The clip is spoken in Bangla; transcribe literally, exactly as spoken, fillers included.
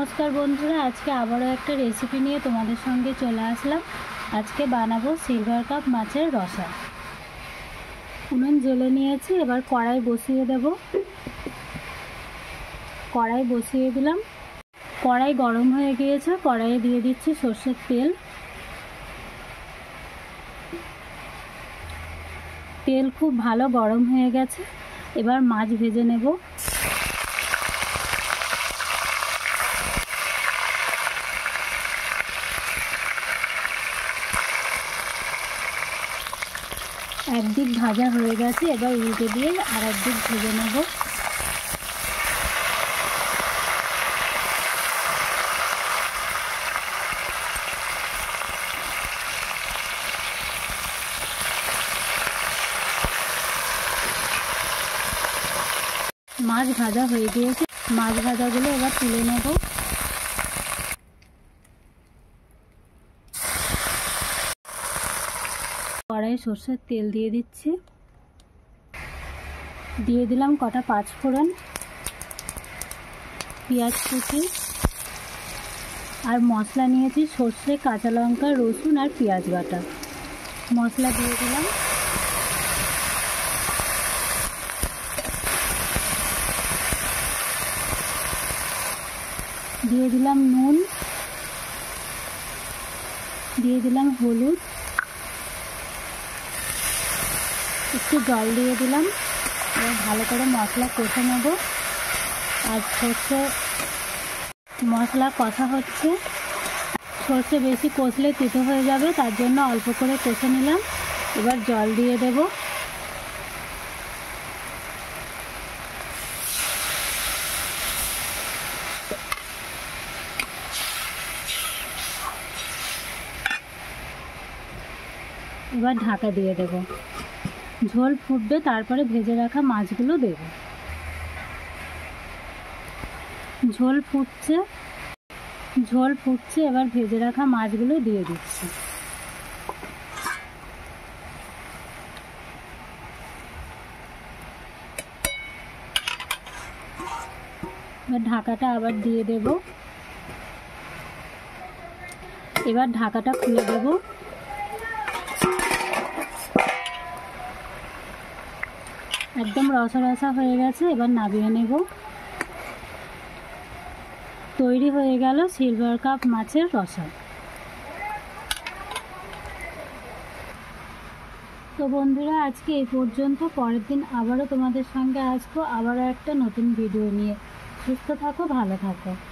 নমস্কার বন্ধুরা, আজকে আবারও একটা রেসিপি নিয়ে তোমাদের সঙ্গে চলে আসলাম। আজকে বানাবো সিলভার কাপ মাছের রসা। উনুন জ্বেলে নিয়েছি, এবার কড়াই বসিয়ে দেব। কড়াই বসিয়ে দিলাম। কড়াই গরম হয়ে গিয়েছে, কড়াইয়ে দিয়ে দিচ্ছি সর্ষের তেল। তেল খুব ভালো গরম হয়ে গেছে, এবার মাছ ভেজে নেব। একদিক ভাজা হয়ে গেছে, এবার উল্টে দিয়ে আর একদিক ভেজে নেব। মাছ ভাজা হয়ে গিয়েছে, মাছ ভাজাগুলো এবার তুলে নেব। কড়াইয়ে সর্ষের তেল দিয়ে দিচ্ছি, দিয়ে দিলাম কটা পাঁচ ফোড়ন, পেঁয়াজ কুচি আর মশলা নিয়েছি সর্ষে, কাঁচা লঙ্কা, রসুন আর পেঁয়াজ বাটা। মশলা দিয়ে দিলাম। দিয়ে দিলাম নুন, দিয়ে দিলাম হলুদ, একটু জল দিয়ে দিলাম। এবার ভালো করে মশলা কষে নেব। আর সর্ষে মশলা কষা হচ্ছে, সর্ষে বেশি কষলে তেতো হয়ে যাবে, তার জন্য অল্প করে কষে নিলাম। এবার জল দিয়ে দেব। এবার ঢাকা দিয়ে দেব। ঝোল ফুটবে, তারপরে ভেজে রাখা মাছগুলো দেব। ঝোল ফুটছে ঝোল ফুটছে এবার ভেজে রাখা মাছগুলো দিয়ে দিচ্ছি। এবার ঢাকাটা আবার দিয়ে দেব। এবার ঢাকাটা খুলে দেব। একদম রসা রসা হয়ে গেছে, এবার নামিয়ে নেব। তৈরি হয়ে গেল সিলভার কাপ মাছের রসা। তো বন্ধুরা, আজকে এই পর্যন্ত। পরের দিন আবারও তোমাদের সঙ্গে আসবো, আবারও একটা নতুন ভিডিও নিয়ে। সুস্থ থাকো, ভালো থাকো।